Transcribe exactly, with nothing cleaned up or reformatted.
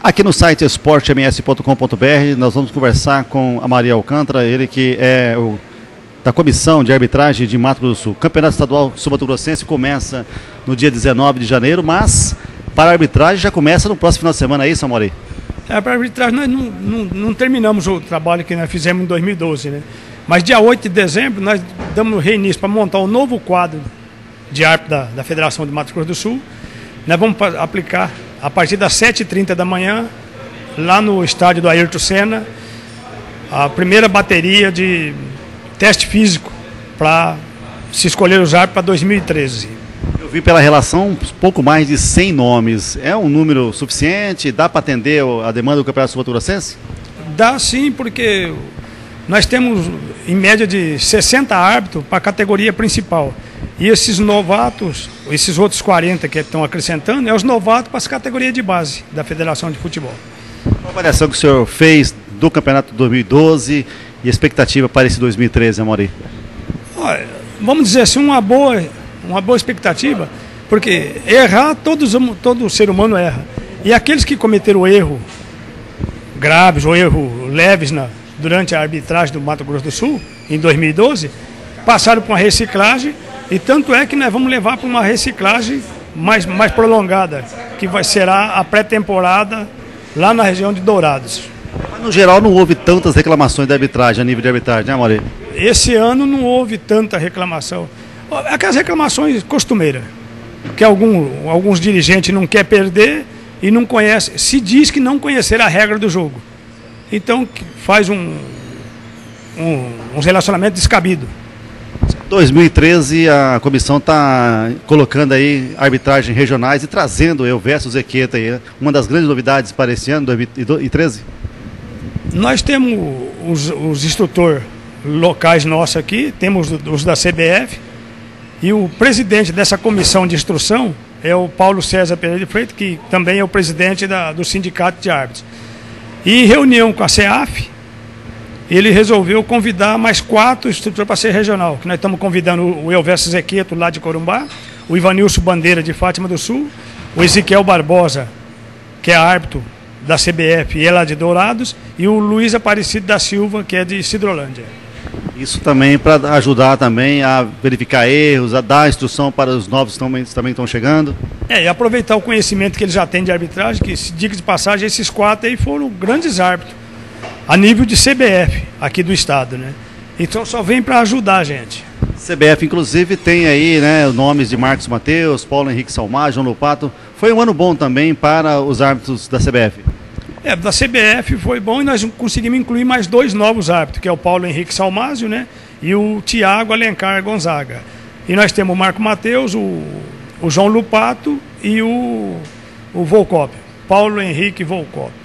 Aqui no site esporte m s ponto com ponto b r nós vamos conversar com a Maria Alcântara, ele que é o, da Comissão de Arbitragem de Mato Grosso do Sul. Campeonato Estadual Sul-Mato-Grossense começa no dia dezenove de janeiro, mas para a arbitragem já começa no próximo final de semana, é isso, Amori? É, para a arbitragem nós não, não, não terminamos o trabalho que nós fizemos em dois mil e doze, né? Mas dia oito de dezembro nós damos reinício para montar um novo quadro de árbitro da, da Federação de Mato Grosso do Sul. Nós vamos aplicar a partir das sete e trinta da manhã, lá no estádio do Ayrton Senna, a primeira bateria de teste físico para se escolher os árbitros para dois mil e treze. Eu vi pela relação pouco mais de cem nomes. É um número suficiente? Dá para atender a demanda do Campeonato Sul-Mato-Grossense? Dá sim, porque nós temos em média de sessenta árbitros para a categoria principal. E esses novatos, esses outros quarenta que estão acrescentando, é os novatos para as categorias de base da Federação de Futebol. Qual a avaliação que o senhor fez do Campeonato dois mil e doze e expectativa para esse dois mil e treze, Amori? Olha, vamos dizer assim, uma boa, uma boa expectativa, porque errar, todos, todo ser humano erra. E aqueles que cometeram erro graves ou erro leves na, durante a arbitragem do Mato Grosso do Sul, em dois mil e doze, passaram por uma reciclagem. E tanto é que nós vamos levar para uma reciclagem mais, mais prolongada, que vai, será a pré-temporada lá na região de Dourados. Mas no geral não houve tantas reclamações de arbitragem, a nível de arbitragem, né, Amori? Esse ano não houve tanta reclamação. Aquelas reclamações costumeiras, que algum, alguns dirigentes não querem perder e não conhecem, se diz que não conhecer a regra do jogo. Então faz um, um, um relacionamento descabido. dois mil e treze a comissão está colocando aí arbitragem regionais e trazendo eu versus Zequeta aí, uma das grandes novidades para esse ano, dois mil e treze. Nós temos os, os instrutores locais nossos aqui, temos os da C B F, e o presidente dessa comissão de instrução é o Paulo César Pereira de Freitas, que também é o presidente da, do Sindicato de Árbitros. E em reunião com a C E A F, ele resolveu convidar mais quatro instrutores para ser regional, que nós estamos convidando o Elvésio Zequeto, lá de Corumbá, o Ivanilson Bandeira, de Fátima do Sul, o Ezequiel Barbosa, que é árbitro da C B F e é lá de Dourados, e o Luiz Aparecido da Silva, que é de Sidrolândia. Isso também para ajudar também a verificar erros, a dar instrução para os novos que também, também estão chegando. É, e aproveitar o conhecimento que eles já têm de arbitragem, que, diga de passagem, esses quatro aí foram grandes árbitros a nível de C B F aqui do estado, né? Então só vem para ajudar a gente. C B F, inclusive, tem aí, né, os nomes de Marcos Mateus, Paulo Henrique Salmar, João Lupato. Foi um ano bom também para os árbitros da C B F. É, da C B F foi bom e nós conseguimos incluir mais dois novos árbitros, que é o Paulo Henrique Salmásio, né, e o Tiago Alencar Gonzaga. E nós temos o Marco Mateus, o, o João Lupato e o, o Volcop, Paulo Henrique Volcop.